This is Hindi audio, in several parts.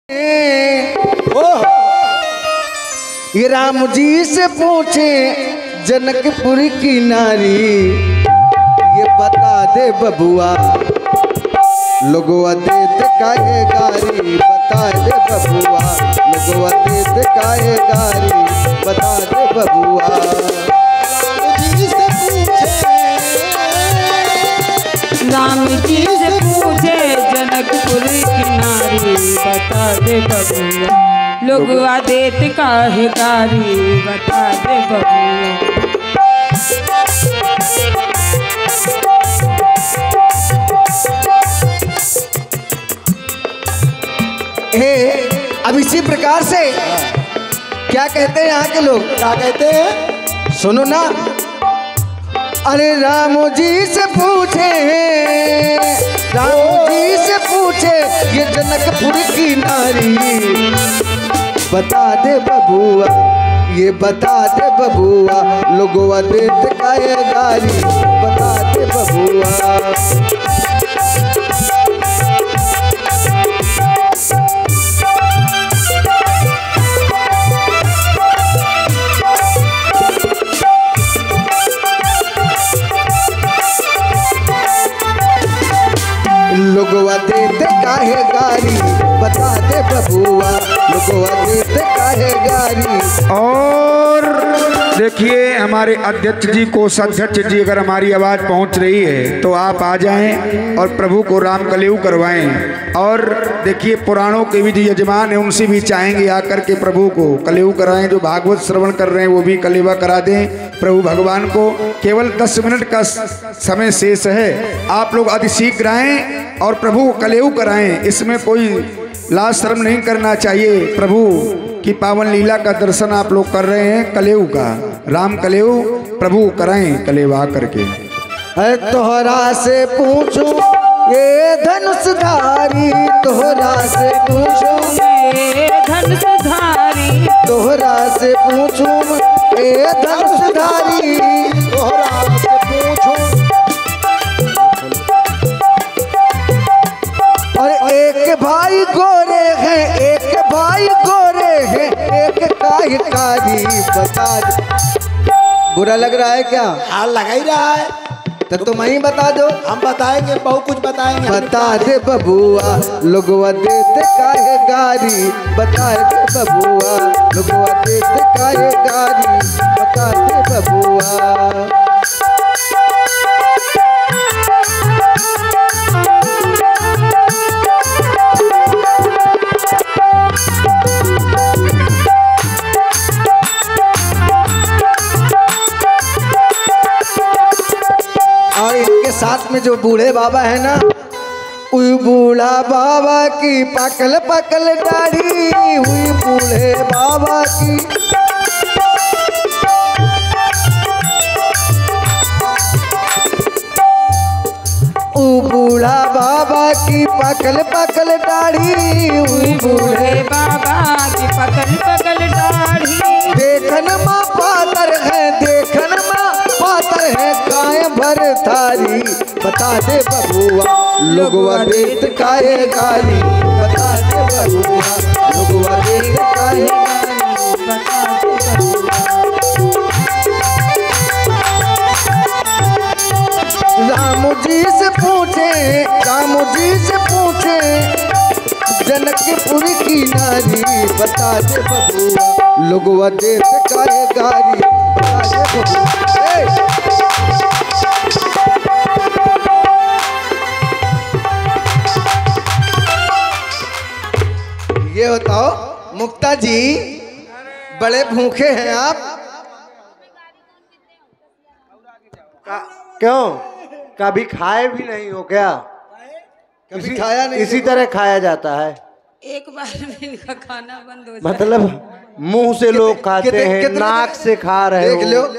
ये राम जी से पूछे जनकपुर की नारी, ये बता दे बबुआ लोगों देत काहे गारी, बता दे बबुआ लोगों देत काहे गारी, बता दे बबुआ। राम जी से पूछे जनकपुर की नारी, बता दे बबुआ लोगवा देत काहे गारी, बता दे बबुआ। अब इसी प्रकार से क्या कहते हैं यहाँ के लोग, क्या कहते हैं सुनो ना। अरे राम जी से पूछे, राम जी से पूछे ये जनकपुर की नारी, बता दे बबुआ ये बता दे बबुआ लोगों देत काहे गारी, बता दे बबुआ। लोगवा देत काहे गारी, बता दे बबुआ लोगवा देत काहे गारी। और देखिए हमारे अध्यक्ष जी कोषाध्यक्ष जी, अगर हमारी आवाज़ पहुंच रही है तो आप आ जाएं और प्रभु को राम कलेऊ करवाएं। और देखिए पुराणों के भी जो यजमान हैं उनसे भी चाहेंगे आकर के प्रभु को कलेऊ कराएं। जो भागवत श्रवण कर रहे हैं वो भी कलेवा करा दें प्रभु भगवान को। केवल 10 मिनट का समय शेष है, आप लोग अति शीघ्र आएँ और प्रभु को कलेऊ कराएं। इसमें कोई लाज शर्म नहीं करना चाहिए। प्रभु की पावन लीला का दर्शन आप लोग कर रहे हैं, कलेऊ का राम कलेऊ प्रभु कराएं कलेवा करके। तोहरा से पूछूं ये धनुषधारी, तोहरा से पूछूं ये धनुषधारी, तोहरा से पूछूं ये धनुषधारी, तोहरा से पूछूं। और एक भाई गोरे हैं, एक भाई गोरे हैं, एक काहे कारी, बता दे। बुरा लग रहा है क्या? हाँ लगा ही रहा है, तो तुम ही बता दो। हम बताएंगे, बहुत कुछ बताएंगे। बता दे बबुआ लोगवा देत काहे गारी, बता दे बबुआ लोगवा देत काहे गारी, बता दे बबुआ। और इनके साथ में जो बूढ़े बाबा है ना, उई बूढ़ा बाबा की पकल पकल दाढ़ी, हुई बूढ़े बाबा की बूढ़ा बाबा की पकल पकल दाढ़ी, हुई बूढ़े बाबा की पकल पकल दाढ़ी। देखन माँ पातर है, देखन माँ पातर है, काय भर थारी, बता दे बबुआ लोगवा देत काहे गारी, बता दे बबुआ लोगवा देत काहे गारी, बता दे बबुआ। राम जी से पूछे, राम जी से पूछे जनकपुर की नारी, बता दे बबुआ लोगवा देत काहे गारी, बता दे बबुआ। ये बताओ मुक्ता जी, बड़े भूखे हैं आप? क्यों कभी खाए भी नहीं हो क्या? कभी खाया नहीं? इसी तरह खाया जाता है, एक बार में इनका खाना बंद हो जाए। मतलब मुंह से लोग खाते हैं, नाक से खा रहे देख लो।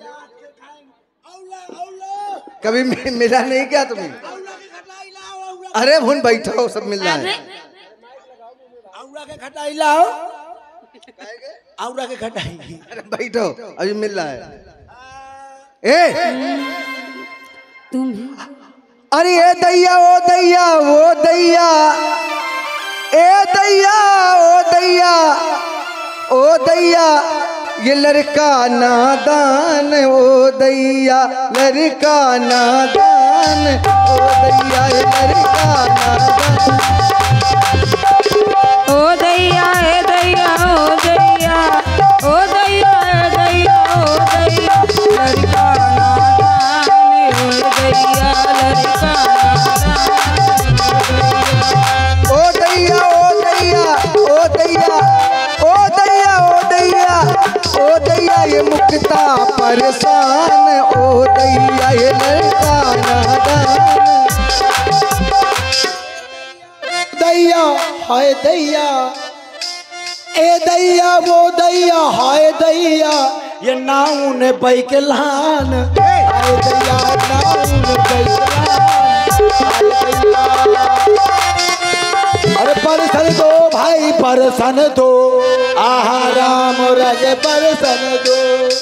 कभी मिला नहीं क्या तुम्हें? अरे भून बैठो, सब मिल रहा है। औरा के खटाई लाओ, औरा के खटाई। अरे बैठो, अभी मिल रहा है। ए तुम अरे ए दैया ओ दैया वो दैया, ए दैया दैया ये लड़का नादान, ओ दैया लड़का नादान, ओ दैया ये लड़का नादान। ओ दैया ए दैया ओ दैया ओ दैया ए दैया ओ दैया लड़का नादान, ओ दैया लड़का नादान। ओ दैया ओ दैया ओ दैया ओ दैया ओ दैया ओ दैया ये मुक्ता परेशान, ओ दैया ये लड़का नादान। दैया हाय दैया, ए दैया वो दैया हाय दैया, ये नाउन बैकलान, हाय दैया नाउन बैकलान, हाय दैया। अरे परसन दो भाई परसन दो, आहा राम राजे परसन दो।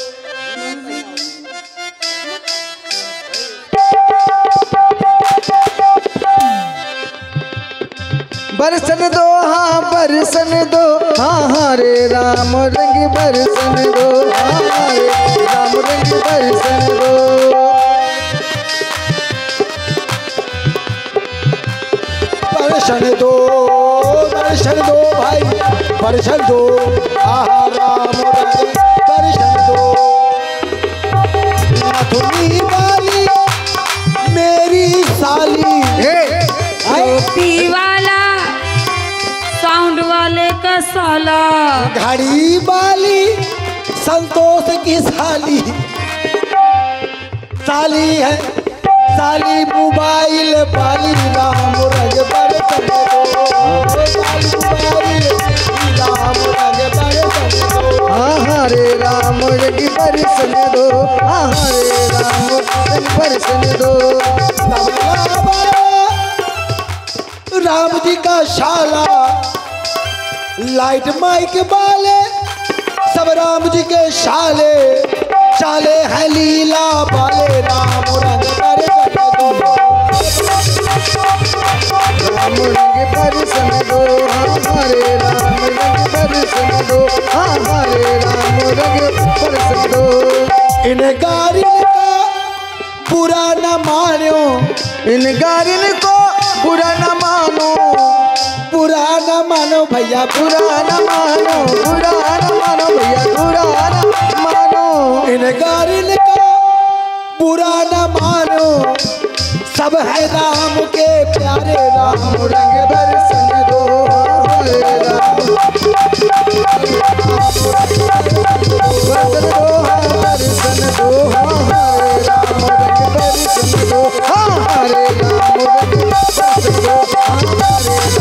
बरसन दो हाँ बरसन दो, हाँ हाँ रे राम रंग बरसन दो, हाँ हाँ रे राम रंग बरसन दो। बरसन दो भाई बरसन दो, आहा राम रंग बरसन दो। नथुनी वाली मेरी साली, टोपी वाला साउंड वाले का साला, घड़ी वाली संतोष की साली, साली है साली मोबाइल वाली, राम रंग बरसन दो, साली मोबाइल राम रंग बरसन दो। हाँ हाँ रे राम रंग बरसन दो, हाँ हाँ रे राम रंग बरसन दो। राम जी का शाला लाइट माइक वाले सब राम जी के शाले, शाले हैं लीला वाले, राम रंग बरसन दो, राम रंग बरसन दो, हाँ हाँ रे राम रंग बरसन दो, हाँ हाँ रे राम रंग बरसन दो। इन गारिन का बुरा न मानो, इन गारिन को बुरा न मानो, बुरा न मानो भैया बुरा न मानो, बुरा न मानो भैया बुरा न मानो। इन गारिन का बुरा न मानो, सब है राम के प्यारे, राम रंग बरसन दो, हाँ रे राम बरसन दो, हाँ बरसन दो, हाँ रे राम रंग बरसन दो, हाँ रे राम रंग बरसन दो, हाँ रे राम रंग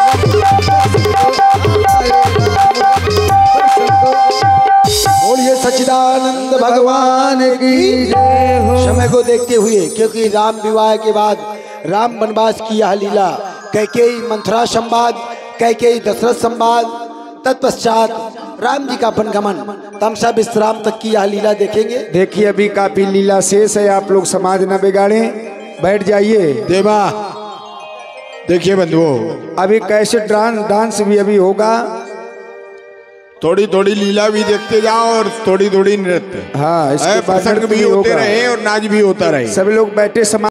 बरसन दो। बोलिए सच्चिदानंद भगवान की जय हो। समय को देखते हुए, क्योंकि राम विवाह के बाद राम वनवास की यह लीला, कैकेयी मंथरा संवाद, कैकेयी दशरथ संवाद, तत्पश्चात राम जी का वनगमन, तमसा विश्राम तक की यह लीला देखेंगे। देखिए अभी काफी लीला शेष है, आप लोग समाज न बिगाड़ें, बैठ जाइए। देवा देखिए बंधुओं, अभी कैसे डांस भी अभी होगा, थोड़ी थोड़ी लीला भी देखते जाओ और थोड़ी थोड़ी नृत्य। हाँ इसके बाद प्रसंग भी होते रहे और नाच भी होता रहे। सभी लोग बैठे समाज